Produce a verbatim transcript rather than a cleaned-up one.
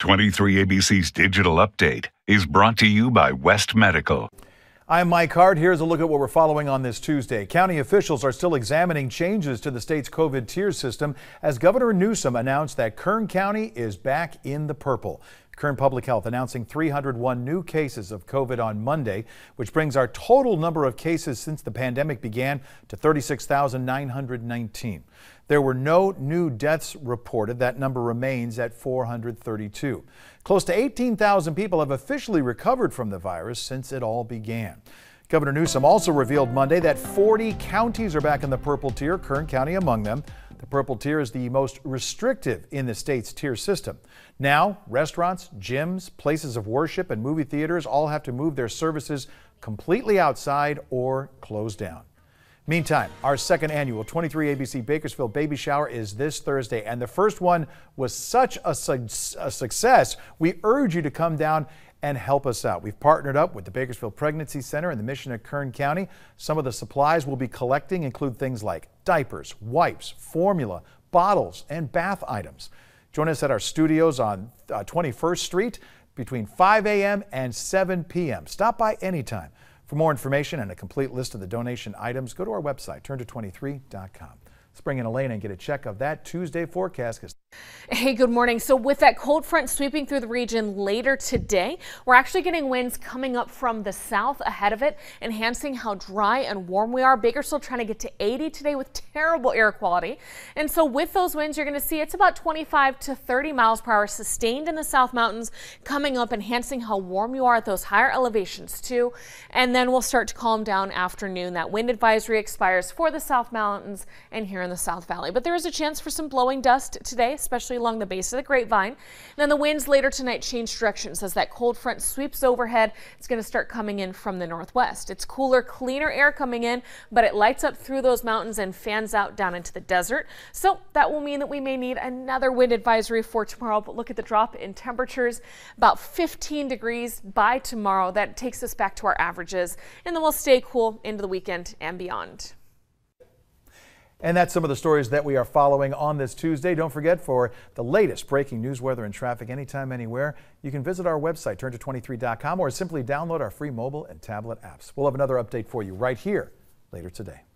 twenty-three A B C's Digital Update is brought to you by West Medical. I'm Mike Hart. Here's a look at what we're following on this Tuesday. County officials are still examining changes to the state's COVID tier system as Governor Newsom announced that Kern County is back in the purple. Kern Public Health announcing three hundred one new cases of COVID on Monday, which brings our total number of cases since the pandemic began to thirty-six thousand nine hundred nineteen. There were no new deaths reported. That number remains at four hundred thirty-two. Close to eighteen thousand people have officially recovered from the virus since it all began. Governor Newsom also revealed Monday that forty counties are back in the purple tier, Kern County among them. The purple tier is the most restrictive in the state's tier system. Now, restaurants, gyms, places of worship, and movie theaters all have to move their services completely outside or close down. Meantime, our second annual twenty-three A B C Bakersfield Baby Shower is this Thursday, and the first one was such a, su a success, we urge you to come down and help us out. We've partnered up with the Bakersfield Pregnancy Center and the Mission of Kern County. Some of the supplies we'll be collecting include things like diapers, wipes, formula, bottles, and bath items. Join us at our studios on uh, twenty-first Street between five A M and seven P M Stop by anytime. For more information and a complete list of the donation items, go to our website, turn to twenty-three dot com. Let's bring in Elaine and get a check of that Tuesday forecast. Hey, good morning. So with that cold front sweeping through the region later today, we're actually getting winds coming up from the south ahead of it, enhancing how dry and warm we are. Bakersfield trying to get to eighty today with terrible air quality. And so with those winds, you're going to see it's about twenty-five to thirty miles per hour sustained in the South Mountains, coming up, enhancing how warm you are at those higher elevations too. And then we'll start to calm down afternoon. That wind advisory expires for the South Mountains and here in the South Valley. But there is a chance for some blowing dust today, especially along the base of the Grapevine. And then the winds later tonight change directions as that cold front sweeps overhead. It's going to start coming in from the northwest. It's cooler, cleaner air coming in, but it lights up through those mountains and fans out down into the desert. So that will mean that we may need another wind advisory for tomorrow. But look at the drop in temperatures, about fifteen degrees by tomorrow. That takes us back to our averages, and then we'll stay cool into the weekend and beyond. And that's some of the stories that we are following on this Tuesday. Don't forget, for the latest breaking news, weather, and traffic anytime, anywhere, you can visit our website, turn to twenty-three dot com, or simply download our free mobile and tablet apps. We'll have another update for you right here later today.